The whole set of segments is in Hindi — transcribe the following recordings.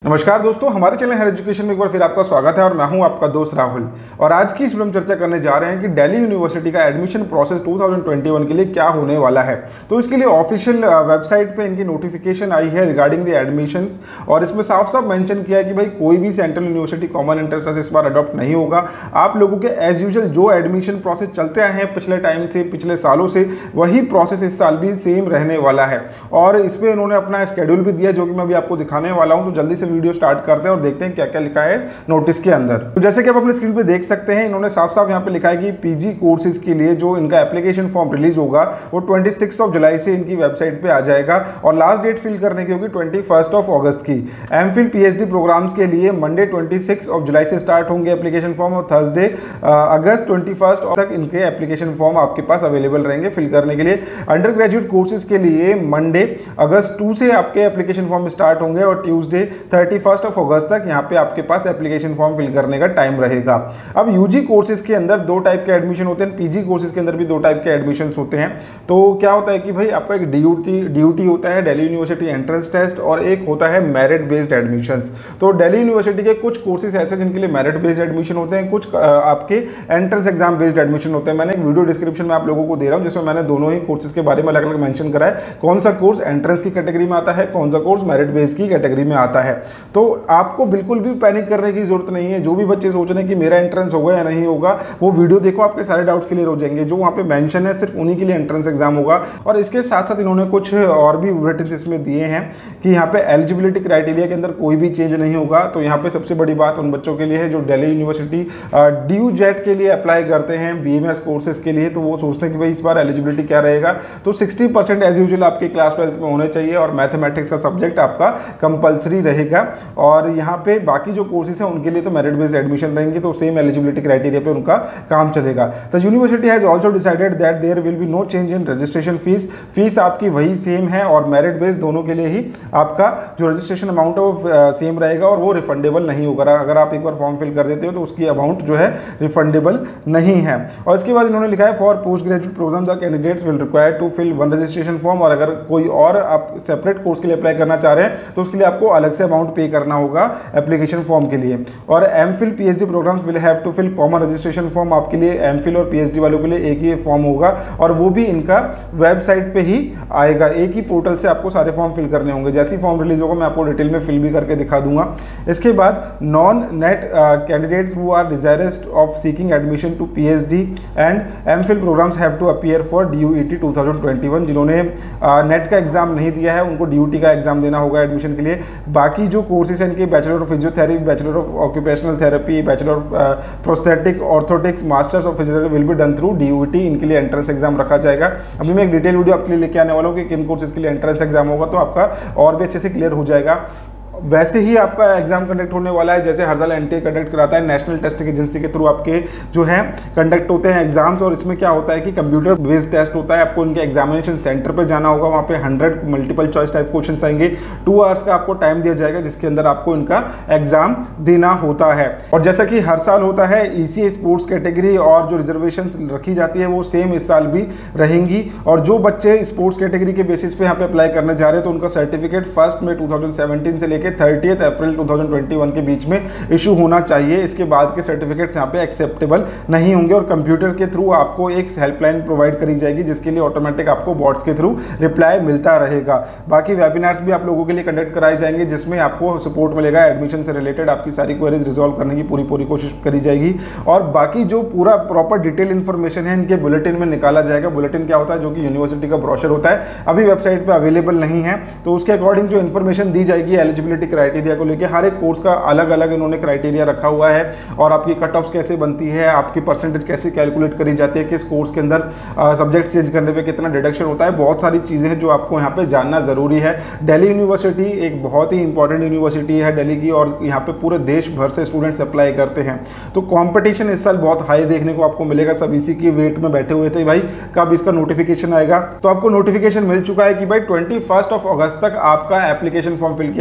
नमस्कार दोस्तों, हमारे चैनल हर एजुकेशन में एक बार फिर आपका स्वागत है और मैं हूं आपका दोस्त राहुल। और आज की इस वीडियो में चर्चा करने जा रहे हैं कि दिल्ली यूनिवर्सिटी का एडमिशन प्रोसेस 2021 के लिए क्या होने वाला है। तो इसके लिए ऑफिशियल वेबसाइट पे इनकी नोटिफिकेशन आई है रिगार्डिंग द एडमिशंस, और इसमें साफ साफ मेंशन किया है कि भाई कोई भी central university common entrance test इस बार अडॉप्ट नहीं होगा। आप लोगों के एज यूजुअल जो एडमिशन प्रोसेस चलते आए हैं पिछले टाइम से, पिछले सालों से, वही प्रोसेस इस साल भी सेम रहने वाला है। और इस पर इन्होंने अपना शेड्यूल भी दिया जो कि मैं अभी आपको दिखाने वाला हूँ। तो जल्दी से वीडियो स्टार्ट करते हैं और देखते हैं क्या क्या लिखा है नोटिस के अंदर। तो जैसे कि आप अपने स्क्रीन पे देख सकते हैं, इन्होंने साफ साफ यहाँ पे लिखा है कि पीजी कोर्सेज के लिए जो इनका एप्लीकेशन फॉर्म रिलीज होगा वो 26 जुलाई से इनकी वेबसाइट पे आ जाएगा और लास्ट डेट फिल करने की होगी 21 अगस्त की। एमफिल पीएचडी प्रोग्राम्स के लिए मंडे 26 जुलाई से स्टार्ट होंगे एप्लीकेशन फॉर्म और थर्सडे अगस्त 21 तक इनके एप्लीकेशन फॉर्म आपके पास अवेलेबल रहेंगे फिल करने के लिए। अंडर ग्रेजुएट कोर्सेज के लिए मंडे अगस्त 2 से आपके एप्लीकेशन फॉर्म स्टार्ट होंगे और ट्यूसडे 31 अगस्त तक यहाँ पे आपके पास एप्लीकेशन फॉर्म फिल करने का टाइम रहेगा। अब यूजी कोर्सेज के अंदर दो टाइप के एडमिशन होते हैं, पीजी कोर्सेज के अंदर भी दो टाइप के एडमिशन होते हैं। तो क्या होता है कि भाई आपका एक डीयूटी होता है, दिल्ली यूनिवर्सिटी एंट्रेंस टेस्ट, और एक होता है मेरिट बेस्ड एडमिशंस। तो दिल्ली यूनिवर्सिटी के कुछ कोर्सेज ऐसे जिनके लिए मेरिट बेस्ड एडमिशन होते हैं, कुछ आपके एंट्रेंस एग्जाम बेस्ड एडमिशन होते हैं। मैंने एक वीडियो डिस्क्रिप्शन में आप लोगों को दे रहा हूँ जिसमें मैंने दोनों ही कोर्सेज के बारे में अलग अलग मेंशन करा है, कौन सा कोर्स एंट्रेंस की कैटेगरी में आता है, कौन सा कोर्स मेरिट बेस्ड की कैटेगरी में आता है। तो आपको बिल्कुल भी पैनिक करने की जरूरत नहीं है। जो भी बच्चे सोच रहे हैं कि मेरा एंट्रेंस होगा या नहीं होगा, वो वीडियो देखो, आपके सारे डाउट्स क्लियर हो जाएंगे। जो वहाँ पे मेंशन है सिर्फ उन्हीं के लिए एंट्रेंस एग्जाम होगा। और इसके साथ साथ इन्होंने कुछ और भी बुलेटिन इसमें दिए हैं कि यहाँ पे एलिजिबिलिटी क्राइटेरिया के अंदर कोई भी चेंज नहीं होगा। तो यहाँ पे सबसे बड़ी बात उन बच्चों के लिए है जो दिल्ली यूनिवर्सिटी ड्यू जेट के लिए अप्लाई करते हैं बीएमएस कोर्सेज के लिए। तो वो सोचते हैं कि भाई इस बार एलिजिबिलिटी क्या रहेगा। तो 60% एज यूजुअल आपके क्लास 12 में होने चाहिए और मैथमेटिक्स का सब्जेक्ट आपका कंपल्सरी रहेगा। और यहाँ पे बाकी जो कोर्सेज हैं उनके लिए तो मेरिट बेस्ड एडमिशन रहेंगे, तो सेम एलिजिबिलिटी क्राइटेरिया पे उनका काम चलेगा। The university has also decided that there will be no change in registration fees आपकी वही सेम है और मेरिट बेस्ड दोनों के लिए ही आपका जो रजिस्ट्रेशन अमाउंट है वो सेम रहेगा और वो रिफंडेबल नहीं होगा। अगर आप एक बार फॉर्म फिल कर देते हो तो उसकी अमाउंट जो है रिफंडेबल नहीं है। और इसके बाद इन्होंने लिखा है for post graduate program the candidates will require to fill one registration form. और अगर कोई और आप सेपरेट कोर्स के लिए अप्लाई करना चाह रहे हैं तो उसके लिए आपको अलग से अमाउंट पे करना होगा एप्लीकेशन फॉर्म के लिए। और MPhil PhD programs will have to fill common registration form. आपके लिए एमफिल और पीएचडी वालों के लिए एक ही फॉर्म होगा और वो भी इनका वेबसाइट पे ही आएगा। एक ही पोर्टल से आपको सारे फॉर्म फिल करने होंगे। जैसे ही फॉर्म रिलीज होगा मैं आपको डिटेल में फिल भी करके दिखा दूंगा। इसके बाद non NET candidates who are desirous of seeking admission to PhD and MPhil programs have to appear for DUET 2021। जिन्होंने नेट का एग्जाम नहीं दिया है उनको डीयूटी का एग्जाम देना होगा एडमिशन के लिए। बाकी जो कोर्सेज हैं इनके bachelor of physiotherapy, bachelor of occupational therapy, bachelor of prosthetic orthotics, masters of physiotherapy will be done through DUET. इनके लिए एंट्रेंस एग्जाम रखा जाएगा। अभी मैं एक डिटेल वीडियो आपके लिए लेके आने वाला हूँ कि किन कोर्सेज के लिए एंट्रेंस एग्जाम होगा, तो आपका और भी अच्छे से क्लियर हो जाएगा। वैसे ही आपका एग्जाम कंडक्ट होने वाला है जैसे हर साल एनटीए कंडक्ट कराता है, नेशनल टेस्टिंग एजेंसी के थ्रू आपके जो है कंडक्ट होते हैं एग्जाम्स। और इसमें क्या होता है कि कंप्यूटर बेस्ड टेस्ट होता है। आपको इनके एग्जामिनेशन सेंटर पर जाना होगा, वहाँ पे 100 मल्टीपल चॉइस टाइप क्वेश्चन आएंगे। 2 आवर्स का आपको टाइम दिया जाएगा जिसके अंदर आपको इनका एग्जाम देना होता है। और जैसा कि हर साल होता है ईसीए स्पोर्ट्स कैटेगरी और जो रिजर्वेशन रखी जाती है वो सेम इस साल भी रहेंगी। और जो बच्चे स्पोर्ट्स कैटेगरी के बेसिस पे यहाँ पे अप्लाई करने जा रहे हैं तो उनका सर्टिफिकेट 1 मई 2017 से लेकर 30 अप्रैल 2021 के बीच में इशू होना चाहिए। इसके बाद के सर्टिफिकेट्स यहाँ पे एक्सेप्टेबल नहीं होंगे और कंप्यूटर के थ्रू आपको एक हेल्पलाइन प्रोवाइड करी जाएगी जिसके लिए ऑटोमेटिक आपको बॉट्स के थ्रू रिप्लाई मिलता रहेगा। बाकी वेबिनार्स भी आप लोगों के लिए कंडक्ट कराए जाएंगे जिसमें आपको सपोर्ट मिलेगा। एडमिशन से रिलेटेड आपकी सारी क्वेरीज रिजॉल्व करने की पूरी कोशिश करी जाएगी। और बाकी जो पूरा प्रॉपर डिटेल इन्फॉर्मेशन है इनके बुलेटिन में निकाला जाएगा। बुलेटिन क्या होता है, जो कि यूनिवर्सिटी का ब्रोशर होता है, अभी वेबसाइट पर अवेलेबल नहीं है। तो उसके अकॉर्डिंग जो इन्फॉर्मेशन दी जाएगी एलिजिबिलिटी क्राइटेरिया को लेकर, हर एक कोर्स का अलग अलग इन्होंने क्राइटेरिया रखा हुआ है और आपकी कट ऑफ्स कैसे बनती है, आपकी परसेंटेज कैसे कैलकुलेट करी जाती है, किस कोर्स के अंदर सब्जेक्ट चेंज करने पे कितना डिडक्शन होता है, बहुत सारी चीज़ें हैं जो आपको यहाँ पे जानना ज़रूरी है। दिल्ली यूनिवर्सिटी एक बहुत ही इंपॉर्टेंट यूनिवर्सिटी है दिल्ली की और यहाँ पे पूरे देश भर से स्टूडेंट्स अप्लाई करते हैं। तो कॉम्पिटिशन इस साल बहुत हाई देखने को आपको मिलेगा। सब इसी की वेट में बैठे हुए थे भाई कब इसका नोटिफिकेशन आएगा। तो आपको नोटिफिकेशन मिल चुका है कि भाई 21 अगस्त तक आपका एप्लीकेशन फॉर्म फिल किया जाएगा और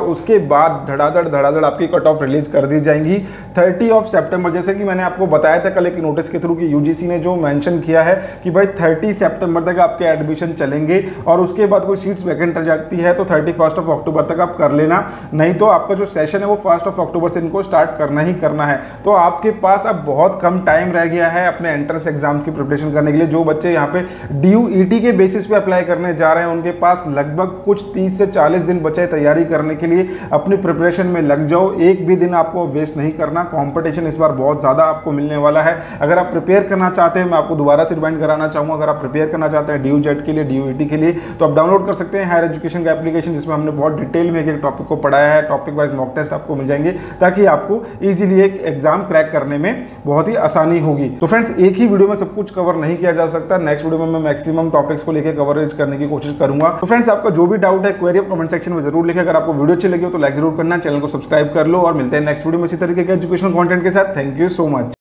उसके बाद धड़ाधड़ आपकी कट ऑफ रिलीज कर दी जाएंगी 30 सितंबर। जैसे कि मैंने आपको बताया था कल एक नोटिस के थ्रू कि यूजीसी ने जो मेंशन किया है कि भाई 30 सितंबर तक आपके एडमिशन चलेंगे और उसके बाद कोई सीट्स वैकेंट रह जाती है तो 31 अक्टूबर तक आप कर लेना, नहीं तो आपका जो सेशन है वो 1 अक्टूबर से इनको स्टार्ट करना ही करना है। तो आपके पास अब बहुत कम टाइम रह गया है अपने एंट्रेंस एग्जाम की प्रिपरेशन करने के लिए। जो बच्चे यहाँ पे DUET के बेसिस पे अप्लाई करने जा रहे हैं उनके पास लगभग कुछ 30 से 40 दिन बचे तैयारी करने के लिए। अपनी प्रिपरेशन में लग जाओ, एक भी दिन आपको वेस्ट नहीं करना। कंपटीशन इस बार बहुत ज़्यादा आपको मिलने वाला है। अगर आप प्रिपेयर करना चाहते हैं, मैं आपको दोबारा से रिमाइंड कराना चाहूँगा, अगर आप प्रिपेयर करना चाहते हैं DUJET के लिए, DUET के लिए, तो आप डाउनलोड कर सकते हैं हायर एजुकेशन का एप्लीकेशन, जिसमें हमने बहुत डिटेल में एक टॉपिक को पढ़ाया है। टॉपिक वाइज मॉक टेस्ट आपको मिल जाएंगे ताकि आपको इजीली एक एग्जाम क्रैक करने में बहुत ही आसानी होगी। तो फ्रेंड्स, एक ही वीडियो में सब कुछ कवर नहीं किया जा सकता। नेक्स्ट वीडियो में मैं मैक्सिमम टॉपिक्स को लेकर कवरेज करने की कोशिश करूंगा। तो फ्रेंड्स, आपका जो भी डाउट है क्वेरी आप कमेंट सेक्शन में जरूर लिखें। अगर आपको वीडियो अच्छी लगी हो तो लाइक जरूर करना, चैनल को सब्सक्राइब कर लो और मिलते हैं नेक्स्ट वीडियो में इसी तरीके के एजुकेशनल कंटेंट के साथ। Thank you so much.